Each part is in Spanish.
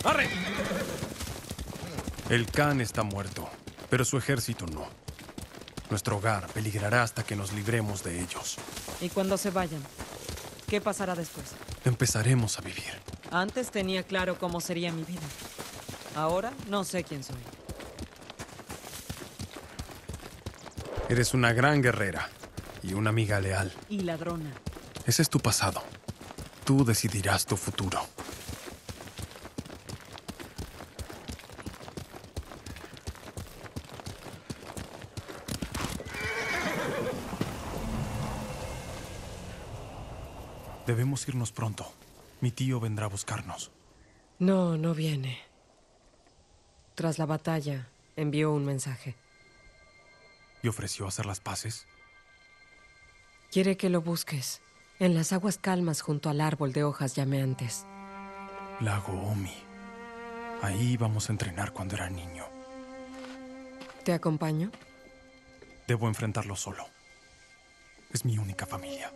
¡Arre! El Khan está muerto, pero su ejército no. Nuestro hogar peligrará hasta que nos libremos de ellos. ¿Y cuando se vayan? ¿Qué pasará después? Empezaremos a vivir. Antes tenía claro cómo sería mi vida. Ahora no sé quién soy. Eres una gran guerrera y una amiga leal. Y ladrona. Ese es tu pasado. Tú decidirás tu futuro. Debemos irnos pronto. Mi tío vendrá a buscarnos. No, no viene. Tras la batalla, envió un mensaje. ¿Y ofreció hacer las paces? Quiere que lo busques. En las aguas calmas junto al árbol de hojas llameantes. Lago Omi. Ahí íbamos a entrenar cuando era niño. ¿Te acompaño? Debo enfrentarlo solo. Es mi única familia.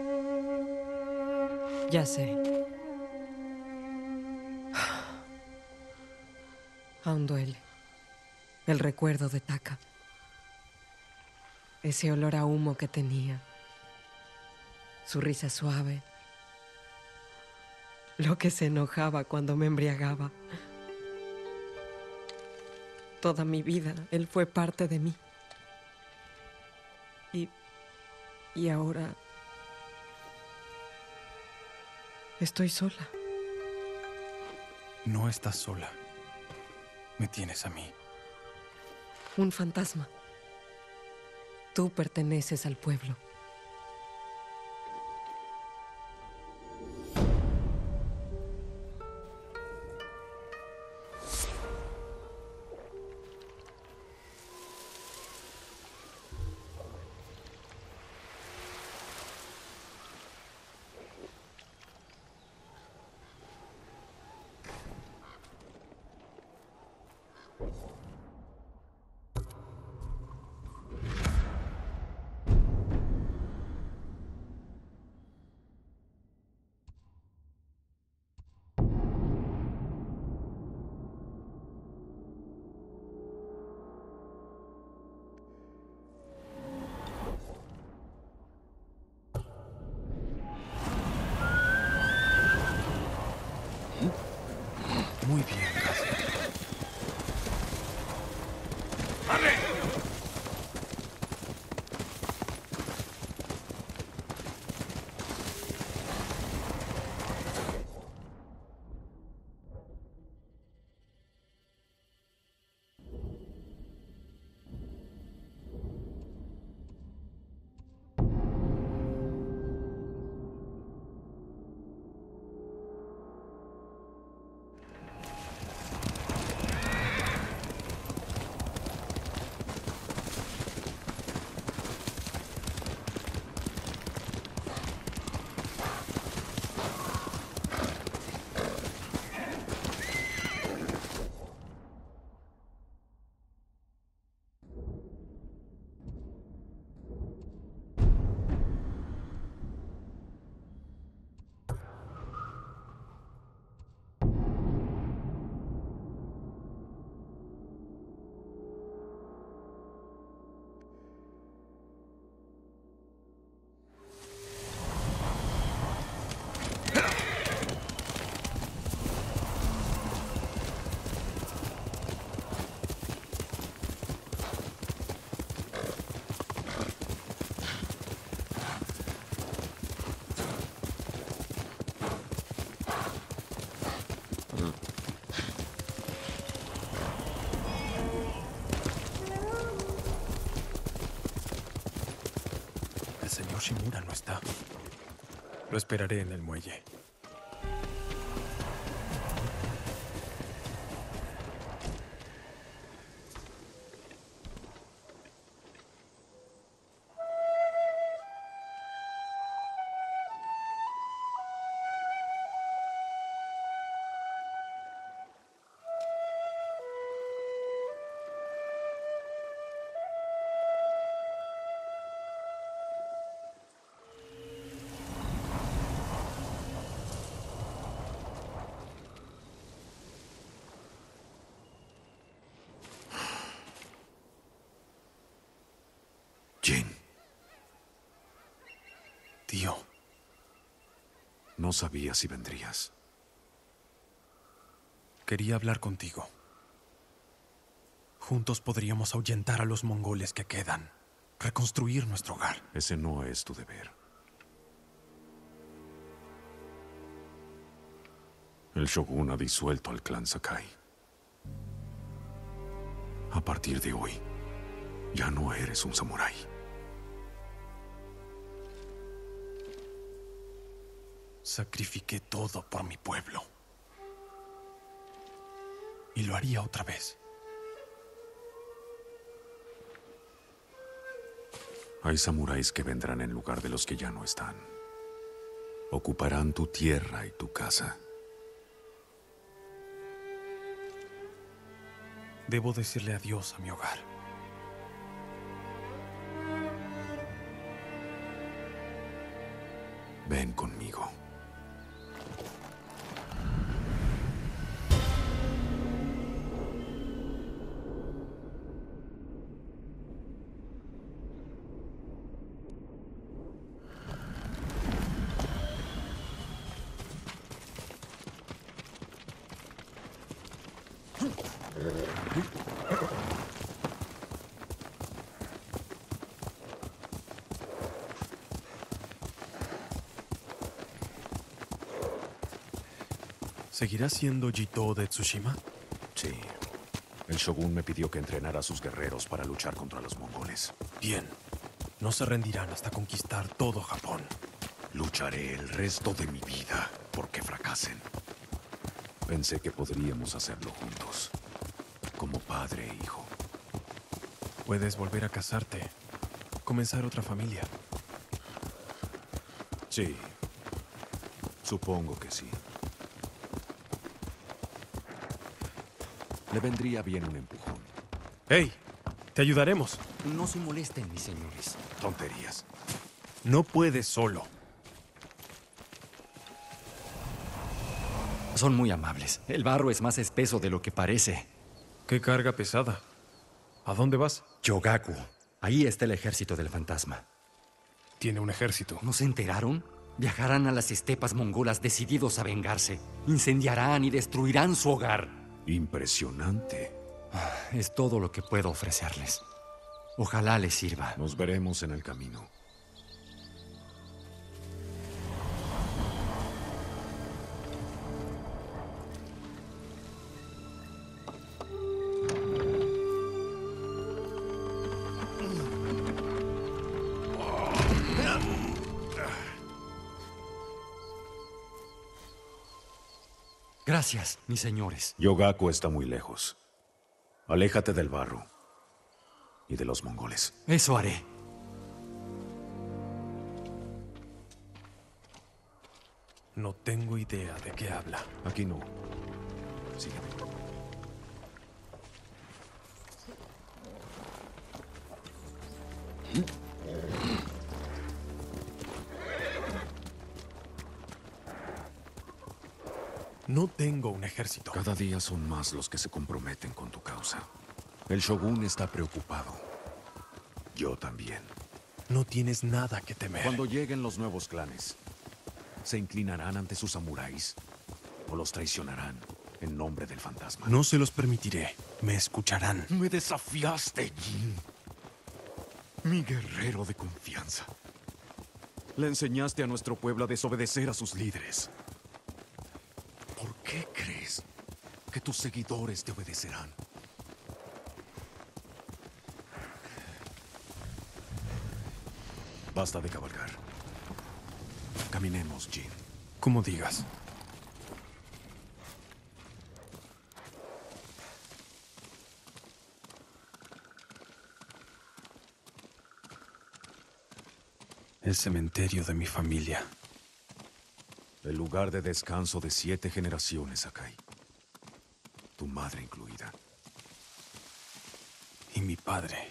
Ya sé. Aún duele. El recuerdo de Taka. Ese olor a humo que tenía. Su risa suave. Lo que se enojaba cuando me embriagaba. Toda mi vida, él fue parte de mí. Y ahora... estoy sola. No estás sola. Me tienes a mí. Un fantasma. Tú perteneces al pueblo. Muy bien, Cassie. El señor Shimura no está. Lo esperaré en el muelle. Jin, Tío, no sabía si vendrías. quería hablar contigo. Juntos podríamos ahuyentar a los mongoles que quedan, reconstruir nuestro hogar. Ese no es tu deber. El Shogun ha disuelto al clan Sakai. A partir de hoy, ya no eres un samurái. Sacrifiqué todo por mi pueblo. Y lo haría otra vez. Hay samuráis que vendrán en lugar de los que ya no están. Ocuparán tu tierra y tu casa. Debo decirle adiós a mi hogar. Ven conmigo. ¿Seguirá siendo Jito de Tsushima? Sí. El Shogun me pidió que entrenara a sus guerreros para luchar contra los mongoles. Bien. No se rendirán hasta conquistar todo Japón. Lucharé el resto de mi vida porque fracasen. Pensé que podríamos hacerlo juntos. Como padre e hijo. Puedes volver a casarte. Comenzar otra familia. Sí. Supongo que sí. Le vendría bien un empujón. ¡Hey! Te ayudaremos. No se molesten, mis señores. Tonterías. No puedes solo. Son muy amables. El barro es más espeso de lo que parece. ¡Qué carga pesada! ¿A dónde vas? Chogaku. Ahí está el ejército del fantasma. Tiene un ejército. ¿No se enteraron? Viajarán a las estepas mongolas decididos a vengarse. Incendiarán y destruirán su hogar. Impresionante. Es todo lo que puedo ofrecerles. Ojalá les sirva. Nos veremos en el camino. Gracias, mis señores. Yogaku está muy lejos. Aléjate del barro y de los mongoles. Eso haré. No tengo idea de qué habla. Aquí no. Sígueme. No tengo un ejército. Cada día son más los que se comprometen con tu causa. El Shogun está preocupado. Yo también. No tienes nada que temer. Cuando lleguen los nuevos clanes, ¿se inclinarán ante sus samuráis? ¿O los traicionarán en nombre del fantasma? No se los permitiré. Me escucharán. Me desafiaste, Jin. Mi guerrero de confianza. Le enseñaste a nuestro pueblo a desobedecer a sus líderes. ¿Por qué crees que tus seguidores te obedecerán? Basta de cabalgar. Caminemos, Jin. Como digas. El cementerio de mi familia. El lugar de descanso de 7 generaciones, Sakai. Tu madre incluida. Y mi padre.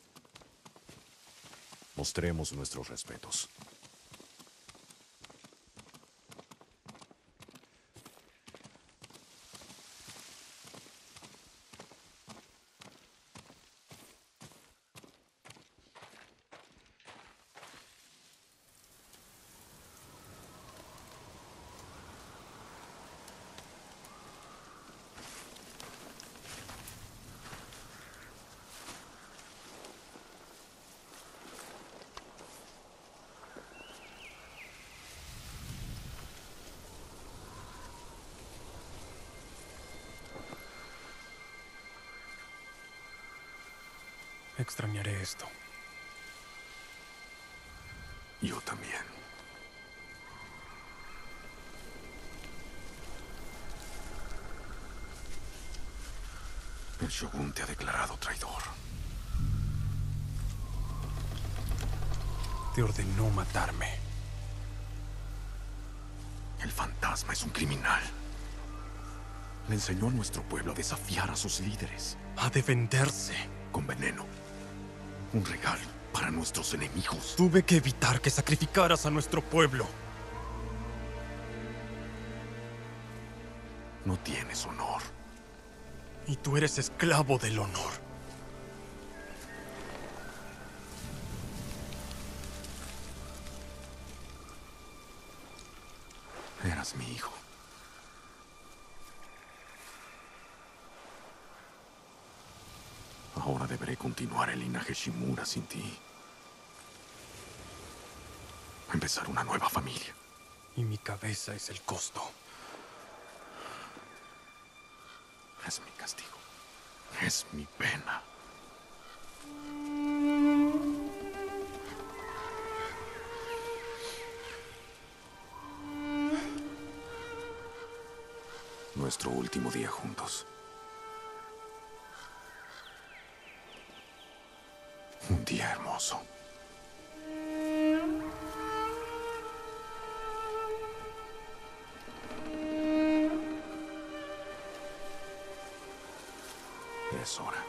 Mostremos nuestros respetos. Extrañaré esto. Yo también. El Shogun te ha declarado traidor. Te ordenó matarme. El fantasma es un criminal. Le enseñó a nuestro pueblo a desafiar a sus líderes. A defenderse. Con veneno. Un regalo para nuestros enemigos. Tuve que evitar que sacrificaras a nuestro pueblo. No tienes honor. Y tú eres esclavo del honor. Eras mi hijo. Ahora deberé continuar el linaje Shimura sin ti. Empezar una nueva familia. Y mi cabeza es el costo. Es mi castigo. Es mi pena. Nuestro último día juntos. Un día hermoso. Es hora.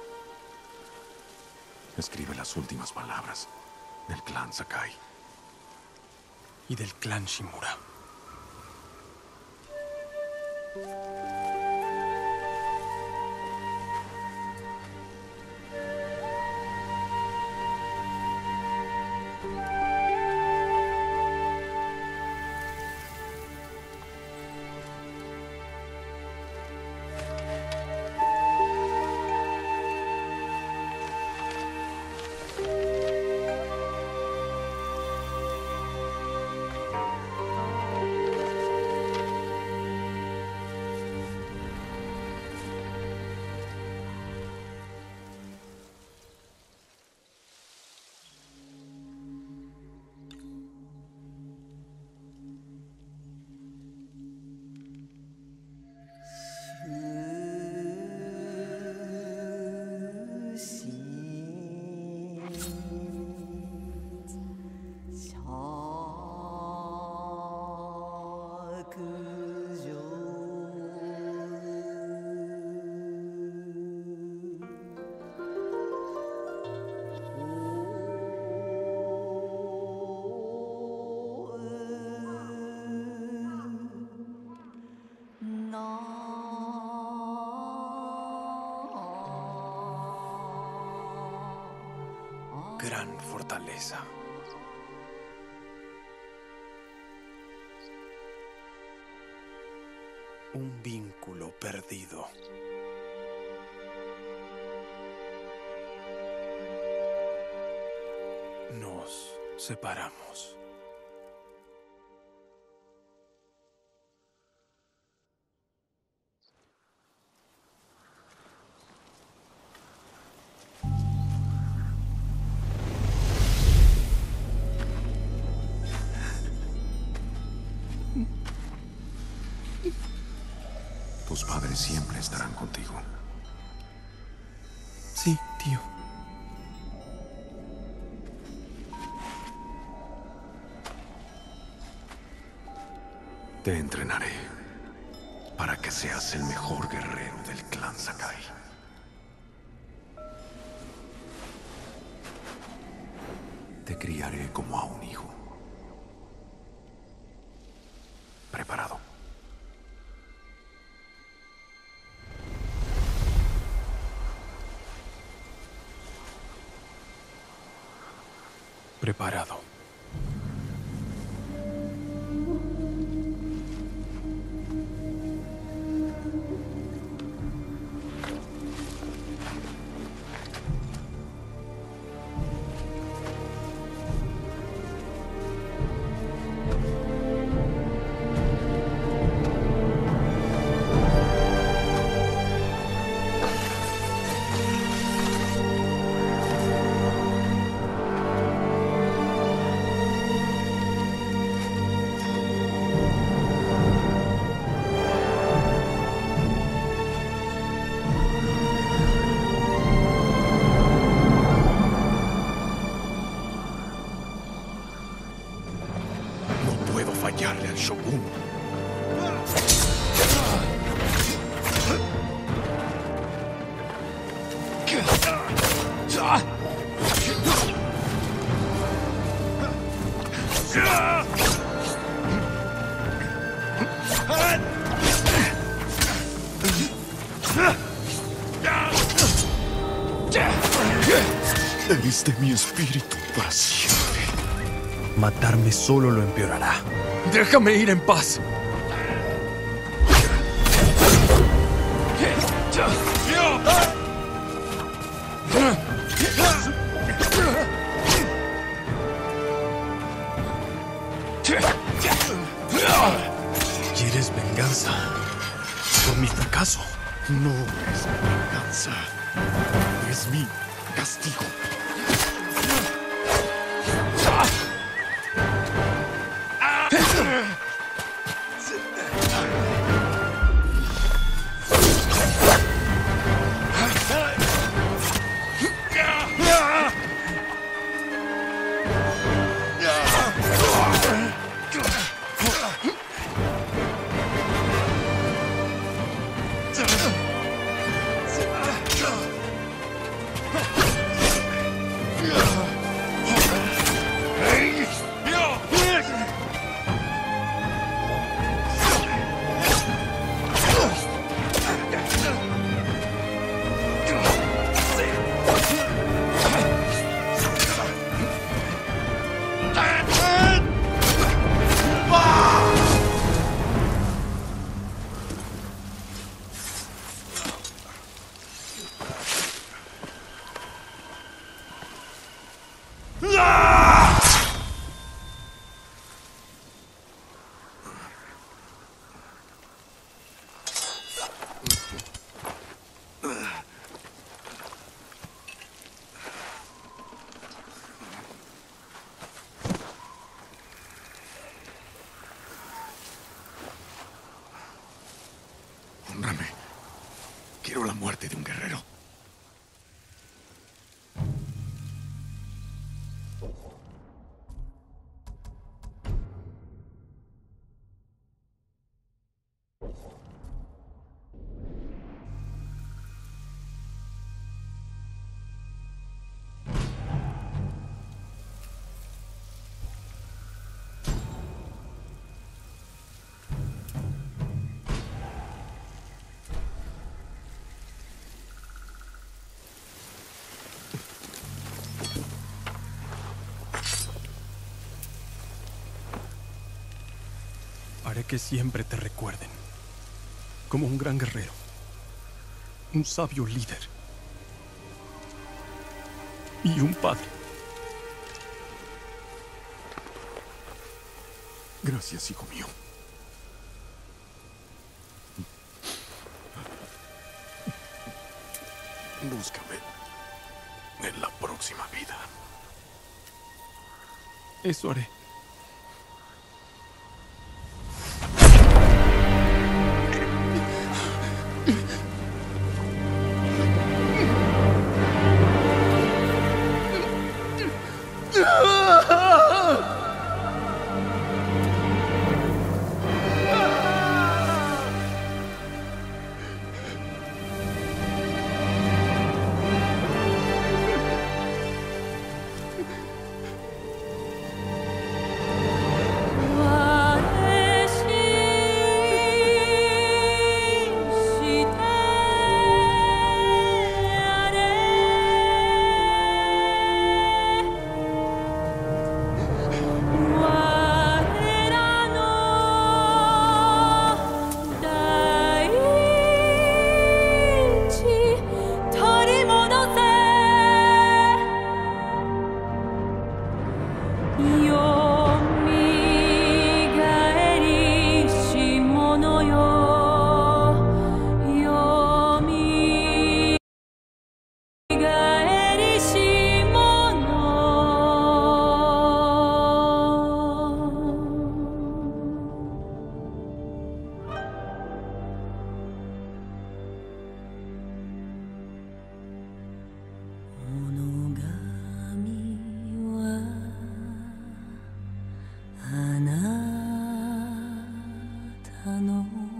Escribe las últimas palabras del clan Sakai. Y del clan Shimura. Gran fortaleza. Un vínculo perdido. Nos separamos. Tus padres siempre estarán contigo. Sí, tío. Te entrenaré para que seas el mejor guerrero del clan Sakai. Te criaré como a un hijo. ¿Preparado? Preparado. Eres de mi espíritu para siempre. Matarme solo lo empeorará. Déjame ir en paz. ¿Quieres venganza por mi fracaso? No es mi venganza. Es mi castigo. Honrame. Quiero la muerte de un guerrero. Haré que siempre te recuerden como un gran guerrero, un sabio líder y un padre. Gracias, hijo mío. Búscame en la próxima vida. Eso haré. I know